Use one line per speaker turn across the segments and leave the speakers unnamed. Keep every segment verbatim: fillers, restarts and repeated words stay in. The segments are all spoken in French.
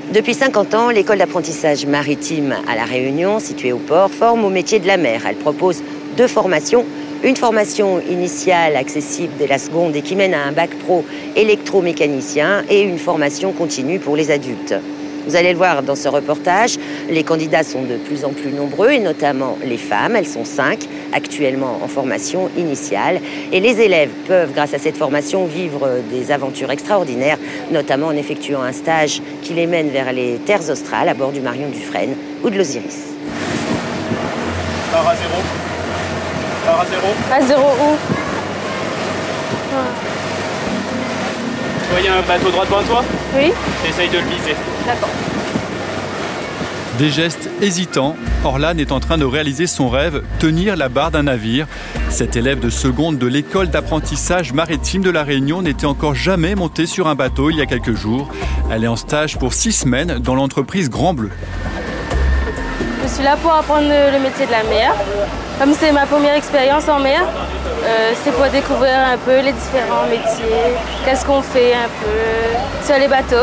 Depuis cinquante ans, l'école d'apprentissage maritime à La Réunion, située au port, forme au métier de la mer. Elle propose deux formations. Une formation initiale accessible dès la seconde et qui mène à un bac pro électromécanicien et une formation continue pour les adultes. Vous allez le voir dans ce reportage, les candidats sont de plus en plus nombreux et notamment les femmes. Elles sont cinq actuellement en formation initiale. Et les élèves peuvent, grâce à cette formation, vivre des aventures extraordinaires, notamment en effectuant un stage qui les mène vers les terres australes à bord du Marion Dufresne ou de l'Osiris.
Barre à zéro. Barre à zéro.
À zéro où?
Tu vois, il y a un bateau droit devant toi?
Oui.
Essaye de le viser.
D'accord.
Des gestes hésitants, Orlane est en train de réaliser son rêve, tenir la barre d'un navire. Cette élève de seconde de l'école d'apprentissage maritime de La Réunion n'était encore jamais montée sur un bateau il y a quelques jours. Elle est en stage pour six semaines dans l'entreprise Grand Bleu.
Je suis là pour apprendre le métier de la mer. Comme c'est ma première expérience en mer, euh, c'est pour découvrir un peu les différents métiers, qu'est-ce qu'on fait un peu sur les bateaux.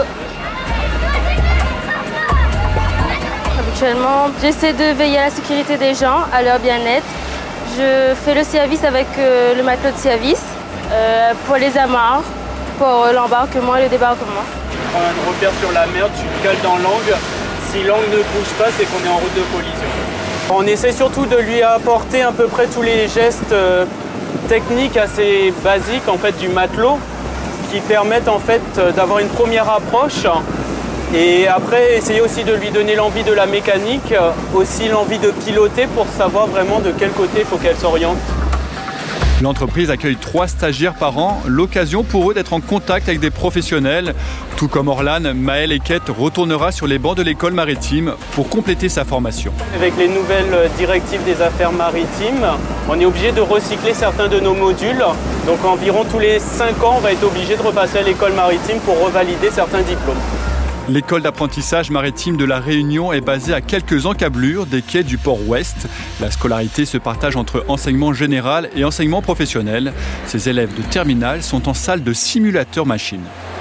Habituellement, j'essaie de veiller à la sécurité des gens, à leur bien-être. Je fais le service avec euh, le matelot de service euh, pour les amarres, pour l'embarquement et le débarquement.
Tu prends un repère sur la mer, tu le cales dans l'angle. Si l'angle ne bouge pas, c'est qu'on est en route de collision. On essaie surtout de lui apporter à peu près tous les gestes euh, techniques assez basiques en fait, du matelot qui permettent en fait, d'avoir une première approche. Et après, essayer aussi de lui donner l'envie de la mécanique, aussi l'envie de piloter pour savoir vraiment de quel côté il faut qu'elle s'oriente.
L'entreprise accueille trois stagiaires par an, l'occasion pour eux d'être en contact avec des professionnels. Tout comme Orlane, Maëlle Eckett retournera sur les bancs de l'école maritime pour compléter sa formation.
Avec les nouvelles directives des affaires maritimes, on est obligé de recycler certains de nos modules. Donc environ tous les cinq ans, on va être obligé de repasser à l'école maritime pour revalider certains diplômes.
L'école d'apprentissage maritime de La Réunion est basée à quelques encablures des quais du port ouest. La scolarité se partage entre enseignement général et enseignement professionnel. Ces élèves de terminale sont en salle de simulateur machine.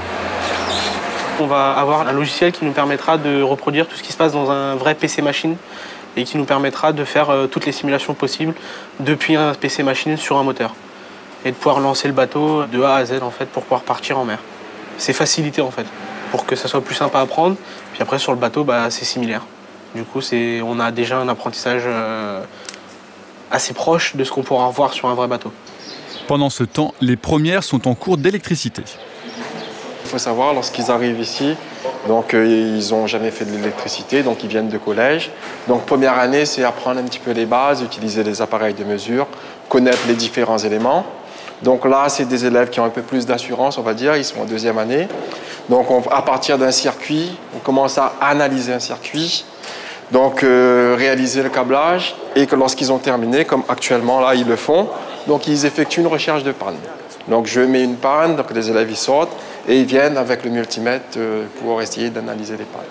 On va avoir un logiciel qui nous permettra de reproduire tout ce qui se passe dans un vrai P C machine et qui nous permettra de faire toutes les simulations possibles depuis un P C machine sur un moteur et de pouvoir lancer le bateau de A à Z en fait, pour pouvoir partir en mer. C'est facilité en fait, pour que ça soit plus simple à apprendre. Puis après, sur le bateau, bah, c'est similaire. Du coup, on a déjà un apprentissage euh, assez proche de ce qu'on pourra voir sur un vrai bateau.
Pendant ce temps, les premières sont en cours d'électricité.
Il faut savoir, lorsqu'ils arrivent ici, donc, euh, ils n'ont jamais fait de l'électricité, donc ils viennent de collège. Donc première année, c'est apprendre un petit peu les bases, utiliser les appareils de mesure, connaître les différents éléments. Donc là, c'est des élèves qui ont un peu plus d'assurance, on va dire, ils sont en deuxième année. Donc on, à partir d'un circuit, on commence à analyser un circuit, donc euh, réaliser le câblage, et que lorsqu'ils ont terminé, comme actuellement là, ils le font, donc ils effectuent une recherche de panne. Donc je mets une panne, donc les élèves ils sortent, et ils viennent avec le multimètre euh, pour essayer d'analyser les pannes.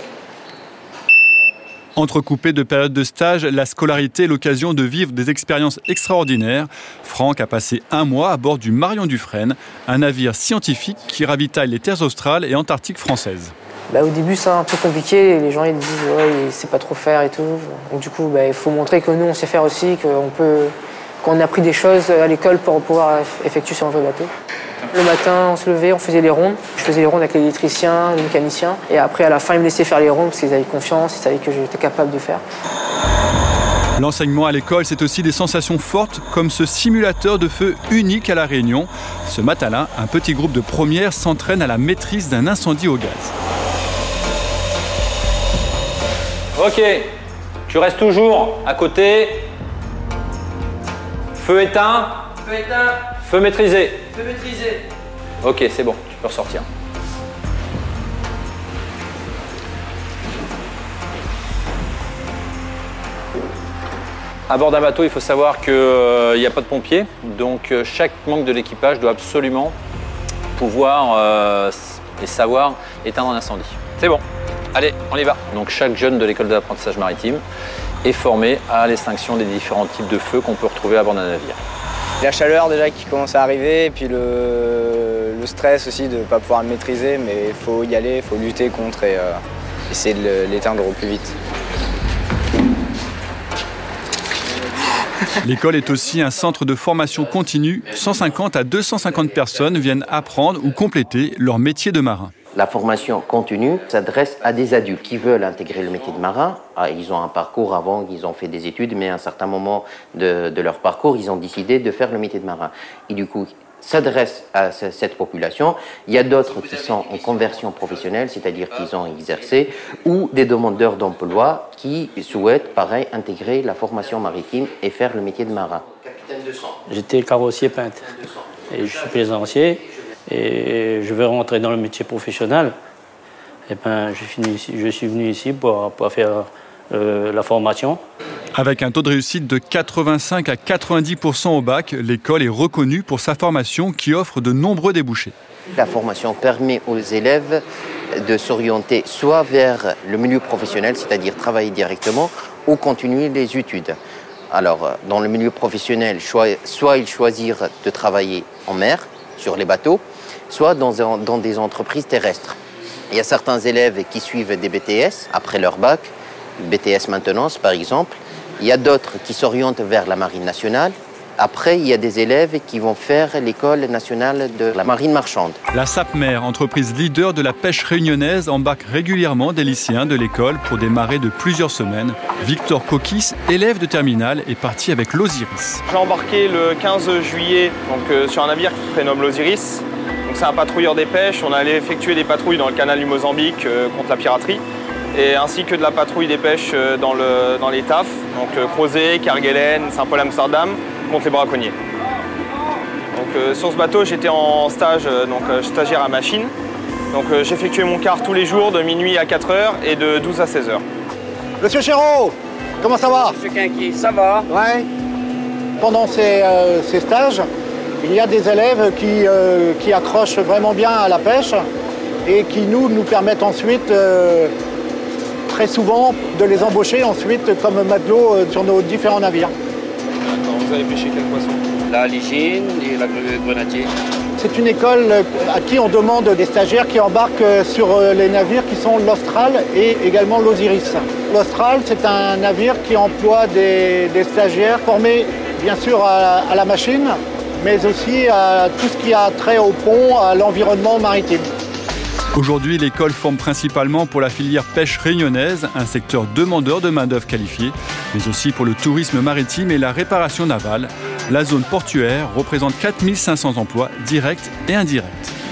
Entrecoupé de périodes de stage, la scolarité est l'occasion de vivre des expériences extraordinaires. Franck a passé un mois à bord du Marion Dufresne, un navire scientifique qui ravitaille les terres australes et antarctiques françaises.
Bah, au début, c'est un peu compliqué. Les gens ils disent ouais, il sait pas trop faire et tout. Donc, du coup, bah, il faut montrer que nous, on sait faire aussi, qu'on peut, qu'on a appris des choses à l'école pour pouvoir effectuer sur un vrai bateau. Le matin, on se levait, on faisait les rondes. Je faisais les rondes avec l'électricien, le mécanicien. Et après, à la fin, ils me laissaient faire les rondes parce qu'ils avaient confiance, ils savaient que j'étais capable de faire.
L'enseignement à l'école, c'est aussi des sensations fortes, comme ce simulateur de feu unique à La Réunion. Ce matin-là, un petit groupe de premières s'entraîne à la maîtrise d'un incendie au gaz.
Ok, tu restes toujours à côté. Feu éteint.
Feu éteint.
Feu maîtrisé.
Feu maîtrisé.
Ok, c'est bon, tu peux ressortir. À bord d'un bateau, il faut savoir qu'il n'y euh, a pas de pompiers, donc euh, chaque membre de l'équipage doit absolument pouvoir euh, et savoir éteindre un incendie. C'est bon, allez, on y va. Donc chaque jeune de l'école d'apprentissage maritime est formé à l'extinction des différents types de feux qu'on peut retrouver à bord d'un navire.
La chaleur déjà qui commence à arriver, et puis le, le stress aussi de ne pas pouvoir le maîtriser, mais il faut y aller, il faut lutter contre et, euh, essayer de l'éteindre au plus vite.
L'école est aussi un centre de formation continue. cent cinquante à deux cent cinquante personnes viennent apprendre ou compléter leur métier de marin.
La formation continue s'adresse à des adultes qui veulent intégrer le métier de marin. Ils ont un parcours avant, ils ont fait des études, mais à un certain moment de, de leur parcours, ils ont décidé de faire le métier de marin. Et du coup, s'adresse à cette population. Il y a d'autres qui sont en conversion professionnelle, c'est-à-dire qu'ils ont exercé, ou des demandeurs d'emploi qui souhaitent, pareil, intégrer la formation maritime et faire le métier de marin.
J'étais carrossier peintre et je suis plaisancier et je veux rentrer dans le métier professionnel. Et ben, je, finis ici, je suis venu ici pour, pour faire euh, la formation.
Avec un taux de réussite de quatre-vingt-cinq à quatre-vingt-dix pour cent au bac, l'école est reconnue pour sa formation qui offre de nombreux débouchés.
La formation permet aux élèves de s'orienter soit vers le milieu professionnel, c'est-à-dire travailler directement, ou continuer les études. Alors, dans le milieu professionnel, soit ils choisissent de travailler en mer, sur les bateaux, soit dans, dans des entreprises terrestres. Il y a certains élèves qui suivent des B T S après leur bac, B T S maintenance par exemple. Il y a d'autres qui s'orientent vers la marine nationale. Après, il y a des élèves qui vont faire l'école nationale de la marine marchande.
La SAPMER, entreprise leader de la pêche réunionnaise, embarque régulièrement des lycéens de l'école pour des marées de plusieurs semaines. Victor Kokis, élève de terminale, est parti avec l'Osiris.
J'ai embarqué le quinze juillet donc, euh, sur un navire qui se prénomme l'Osiris. C'est un patrouilleur des pêches. On allait effectuer des patrouilles dans le canal du Mozambique euh, contre la piraterie, et ainsi que de la patrouille des pêches euh, dans, le, dans les T A F, donc euh, Crozet, Kerguelen, Saint-Paul-Amsterdam, contre les braconniers. Donc, euh, sur ce bateau, j'étais en stage, euh, donc euh, stagiaire à machine. Donc euh, j'effectuais mon quart tous les jours de minuit à quatre heures et de douze à seize heures.
Monsieur Chéreau, comment ça va?
Monsieur Quinqui, ça va?
Ouais. Pendant ces, euh, ces stages, il y a des élèves qui, euh, qui accrochent vraiment bien à la pêche et qui nous, nous permettent ensuite, euh, très souvent, de les embaucher ensuite comme matelots euh, sur nos différents navires.
Vous avez pêché quel poisson?
La légine et la grenadier.
C'est une école à qui on demande des stagiaires qui embarquent sur les navires qui sont l'Austral et également l'Osiris. L'Austral, c'est un navire qui emploie des, des stagiaires formés bien sûr à, à la machine, mais aussi à tout ce qui a trait au pont, à l'environnement maritime.
Aujourd'hui, l'école forme principalement pour la filière pêche réunionnaise, un secteur demandeur de main-d'œuvre qualifiée, mais aussi pour le tourisme maritime et la réparation navale. La zone portuaire représente quatre mille cinq cents emplois directs et indirects.